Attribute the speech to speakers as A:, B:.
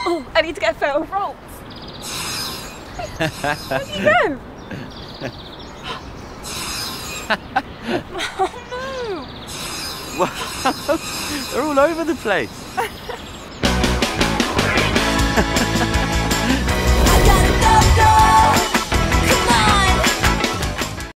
A: Oh, I need to get a photo of Ralts. Where'd you go?
B: Oh no!
A: Wow,
B: they're all over the place.